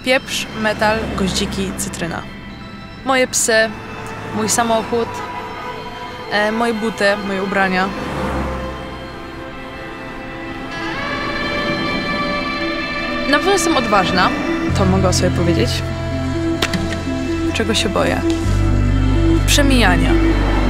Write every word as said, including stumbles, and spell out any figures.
Pieprz, metal, goździki, cytryna. Moje psy, mój samochód, e, moje buty, moje ubrania. Na pewno jestem odważna, to mogę o sobie powiedzieć. Czego się boję? Przemijania.